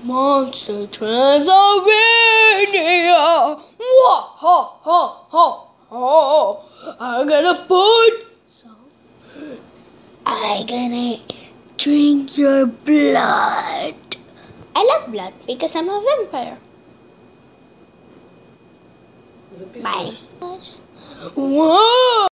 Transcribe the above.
Monster Transylvania! Wah, ha, ha, ha, ha. I'm gonna put I'm gonna drink your blood. I love blood because I'm a vampire. Bye. Whoa!